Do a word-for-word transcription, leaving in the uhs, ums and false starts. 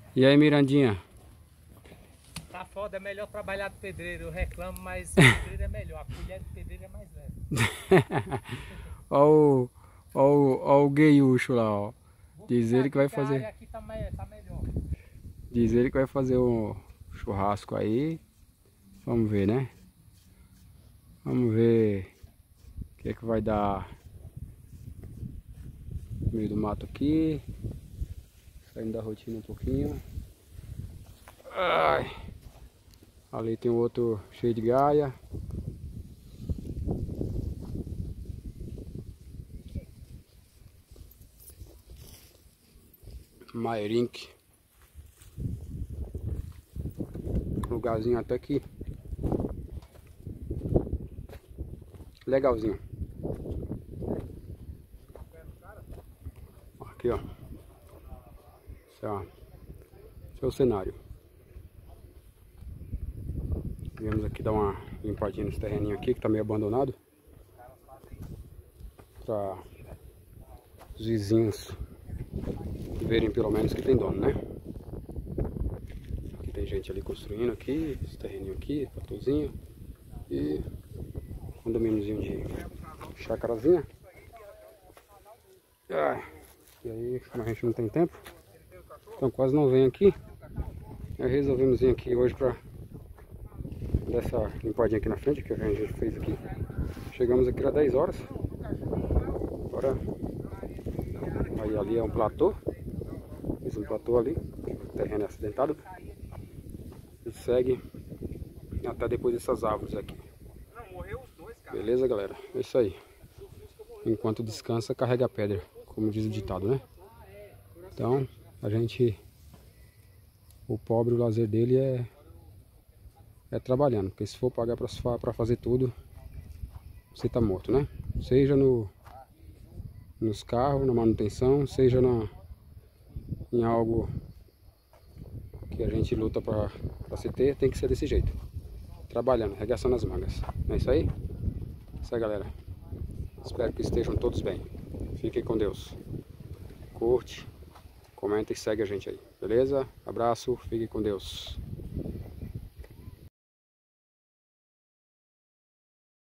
E aí, Mirandinha? Tá foda, é melhor trabalhar de pedreiro, eu reclamo, mas pedreiro é melhor, a colher de pedreiro é mais leve. Ó o, ó o, ó o Gueiucho lá, ó. Vou Diz ficar ele que aqui vai que a área fazer. aqui tá, me- tá melhor. Diz ele que vai fazer um churrasco aí. Vamos ver, né? Vamos ver o que é que vai dar no meio do mato aqui. Saindo da rotina um pouquinho. Ai. Ali tem outro cheio de gaia. Mairink. Lugarzinho até que legalzinho. Aqui, ó. Esse é, esse é o cenário. Viemos aqui dar uma limpadinha nesse terreninho aqui que tá meio abandonado. Para os vizinhos verem pelo menos que tem dono, né? Aqui tem gente ali construindo aqui, esse terreninho aqui, patozinho. E condomíniozinho de chacarazinha. Ai, e aí, como a gente não tem tempo, então quase não vem aqui. Aí resolvemos vir aqui hoje pra dar essa limpadinha aqui na frente, que a gente fez aqui. Chegamos aqui às dez horas. Agora, aí ali é um platô. Fiz um platô ali, o terreno é acidentado. E segue até depois dessas árvores aqui. Beleza, galera? É isso aí. Enquanto descansa, carrega a pedra, como diz o ditado, né? Então, a gente... O pobre, o lazer dele é... É trabalhando. Porque se for pagar para fazer tudo, você tá morto, né? Seja no... Nos carros, na manutenção, seja na... Em algo que a gente luta para se ter, tem que ser desse jeito. Trabalhando, arregaçando as mangas. Não é isso aí? É isso aí, galera. Espero que estejam todos bem. Fiquem com Deus. Curte, comenta e segue a gente aí. Beleza? Abraço, fiquem com Deus.